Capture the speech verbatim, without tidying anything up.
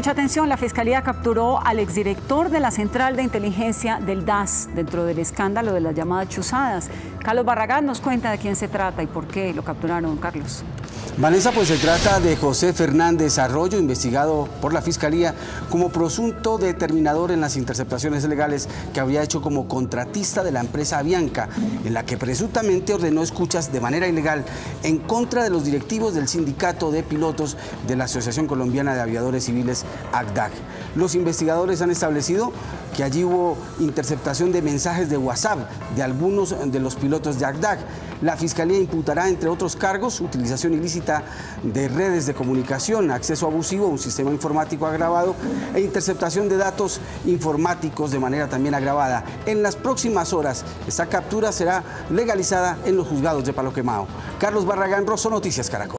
Mucha atención, la Fiscalía capturó al exdirector de la Central de Inteligencia del D A S dentro del escándalo de las llamadas chuzadas. Carlos Barragán nos cuenta de quién se trata y por qué lo capturaron, Carlos. Vanessa, pues se trata de José Fernández Arroyo, investigado por la Fiscalía como presunto determinador en las interceptaciones legales que había hecho como contratista de la empresa Avianca, en la que presuntamente ordenó escuchas de manera ilegal en contra de los directivos del sindicato de pilotos de la Asociación Colombiana de Aviadores Civiles, A C D A C. Los investigadores han establecido que allí hubo interceptación de mensajes de WhatsApp de algunos de los pilotos de A C D A C. La Fiscalía imputará, entre otros cargos, utilización ilícita de redes de comunicación, acceso abusivo a un sistema informático agravado e interceptación de datos informáticos de manera también agravada. En las próximas horas, esta captura será legalizada en los juzgados de Palo Quemado. Carlos Barragán, Rosso Noticias Caracol.